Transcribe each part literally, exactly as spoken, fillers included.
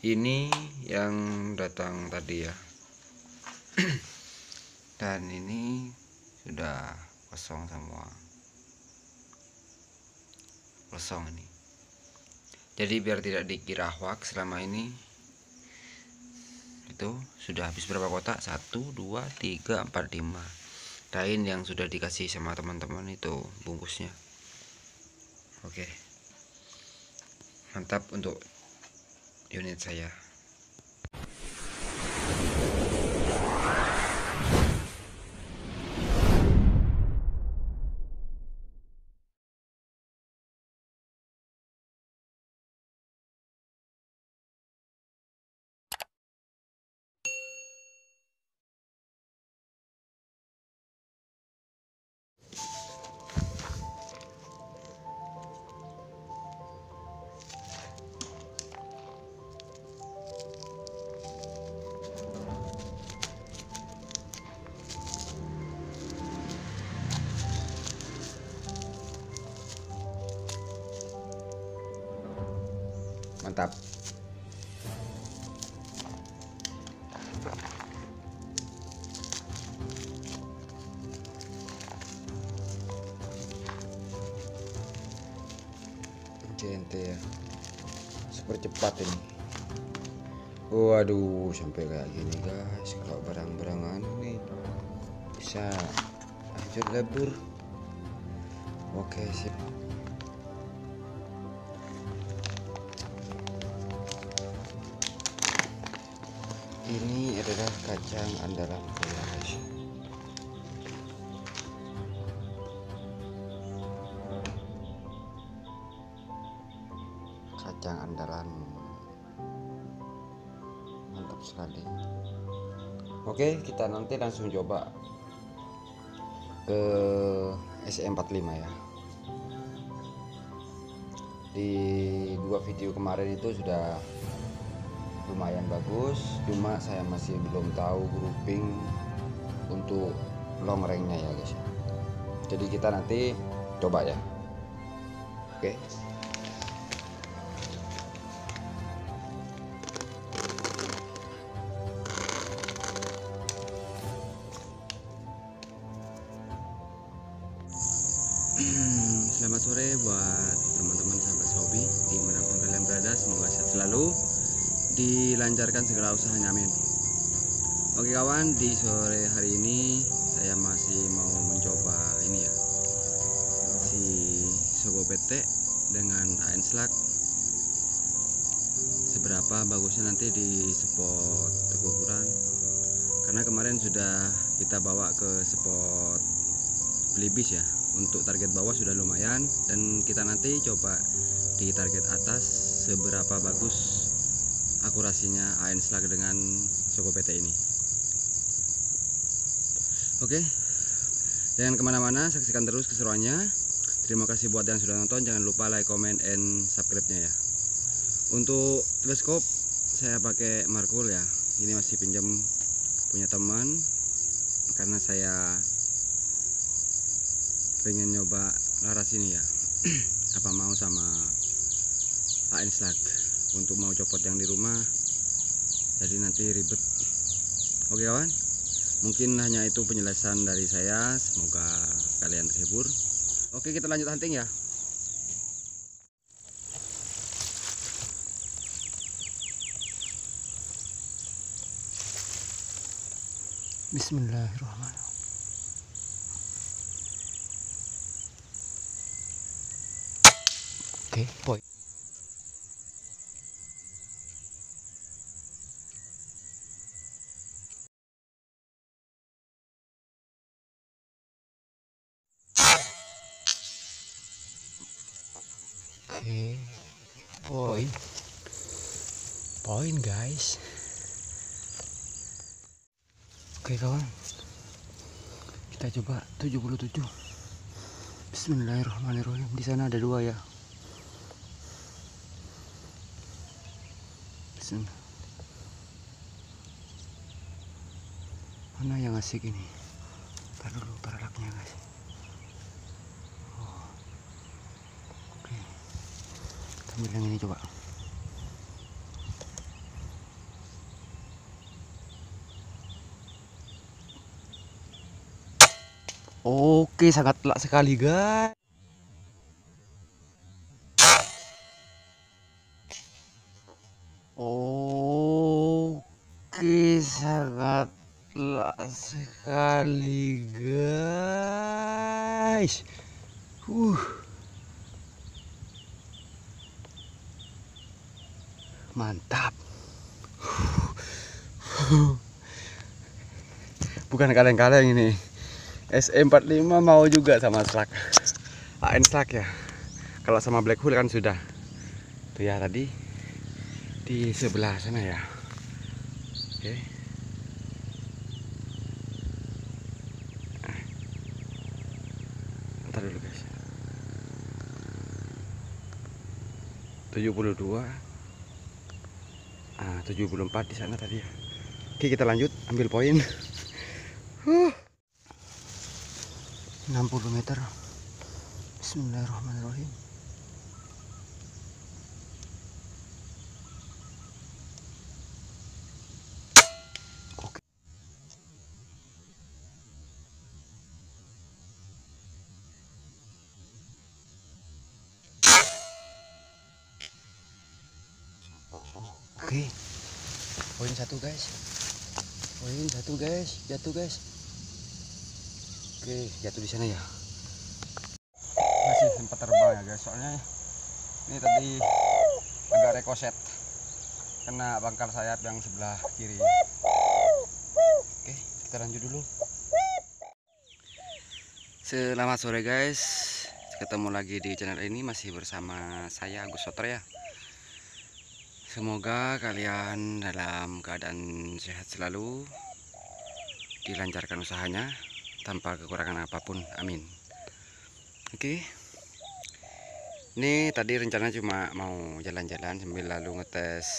Ini yang datang tadi ya. Dan ini sudah kosong semua. Kosong ini. Jadi biar tidak dikira hoax, selama ini itu sudah habis berapa kotak? Satu, dua, tiga, empat, lima. Kain yang sudah dikasih sama teman-teman itu bungkusnya. Oke, mantap untuk unit saya. Mantap. C N T ya, super cepat ini. Waduh, sampai kayak gini guys. Kalau barang-barangan ini bisa hancur lebur. Oke, sip. Ini adalah kacang andalan saya guys. Kacang andalan mantap sekali. Oke, kita nanti langsung coba ke S E empat puluh lima ya. Di dua video kemarin itu sudah lumayan bagus, cuma saya masih belum tahu grouping untuk long range-nya ya guys. Jadi kita nanti coba ya. Oke. Selamat sore buat teman-teman sahabat hobi dimanapun kalian berada, semoga sehat selalu, dilancarkan segala usahanya, amin. Oke kawan, di sore hari ini saya masih mau mencoba ini ya, si Sogo P T dengan A N Slug. Seberapa bagusnya nanti di spot Tegukuran, karena kemarin sudah kita bawa ke spot Belibis ya. Untuk target bawah sudah lumayan, dan kita nanti coba di target atas seberapa bagus akurasinya A N Slug dengan Sogo P T ini. Oke, jangan kemana-mana, saksikan terus keseruannya. Terima kasih buat yang sudah nonton, jangan lupa like, comment, and subscribe-nya ya. Untuk teleskop saya pakai Markul ya, ini masih pinjam punya teman karena saya pengen nyoba laras ini ya. Apa mau sama A N Slug untuk mau copot yang di rumah, jadi nanti ribet. Oke kawan, mungkin hanya itu penjelasan dari saya, semoga kalian terhibur. Oke, kita lanjut hunting ya. Bismillahirrahmanirrahim. Oke, boy. Oke, poin, poin guys. Oke kawan, kita coba tujuh puluh tujuh. Bismillahirrahmanirrahim. Di sana ada dua ya. Bismillah. Mana yang asik ini? Ntar dulu paralaknya guys. Oh. Oke, kita ambil yang ini coba. Oke, sangat telak sekali guys. Oke, sangat telak sekali guys. Uh, mantap. Bukan kaleng-kaleng ini. S E empat puluh lima mau juga sama slug. A N slug ya. Kalau sama black hole kan sudah. Tuh ya tadi di sebelah sana ya. Oke. Ntar dulu guys. tujuh puluh dua. Ah, tujuh puluh empat di sana tadi ya. Oke, kita lanjut ambil poin. Huh. enam puluh meter. Bismillahirrahmanirrahim. Oke. Oke. Poin satu guys. Poin satu guys, jatuh guys. Oke, jatuh di sana ya. Masih sempat terbang ya guys, soalnya ini tadi agak rekoset kena bangkal sayap yang sebelah kiri. Oke, kita lanjut dulu. Selamat sore guys, ketemu lagi di channel ini, masih bersama saya Agus Soter ya. Semoga kalian dalam keadaan sehat selalu, dilancarkan usahanya tanpa kekurangan apapun, amin. Oke, ini tadi rencana cuma mau jalan-jalan sambil lalu ngetes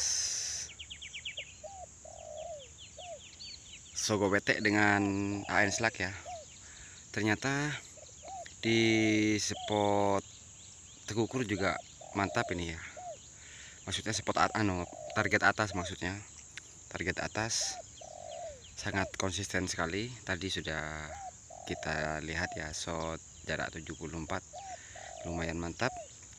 sogo betek dengan A N slug ya. Ternyata di spot Tekukur juga mantap ini ya. Maksudnya spot at anu, target atas maksudnya. Target atas sangat konsisten sekali. Tadi sudah kita lihat ya, shot jarak tujuh puluh empat, lumayan mantap.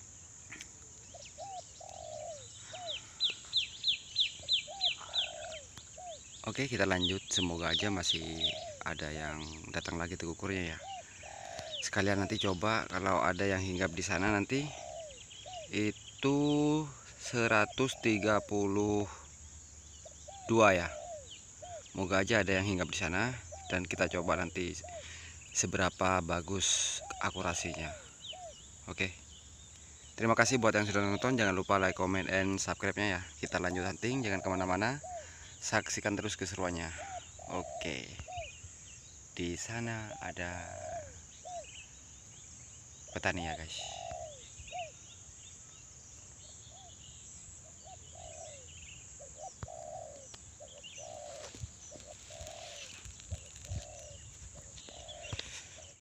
Oke, kita lanjut, semoga aja masih ada yang datang lagi Tekukurnya ya. Sekalian nanti coba kalau ada yang hinggap di sana nanti itu seratus tiga puluh dua ya. Moga aja ada yang hinggap di sana dan kita coba nanti seberapa bagus akurasinya. Oke. Terima kasih buat yang sudah nonton. Jangan lupa like, comment, and subscribe-nya ya. Kita lanjut hunting, jangan kemana-mana. Saksikan terus keseruannya. Oke. Di sana ada petani ya guys.